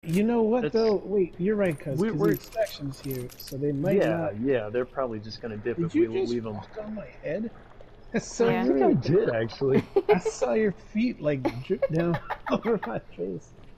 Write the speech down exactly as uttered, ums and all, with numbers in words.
You know what It's, though? Wait, you're right, cuz we, we're, there's sections here, so they might yeah, not. yeah, they're probably just gonna dip Did if you we just leave them. walk on my head? That's so Yeah. I think I rude. did actually. I saw your feet like drip down over my face.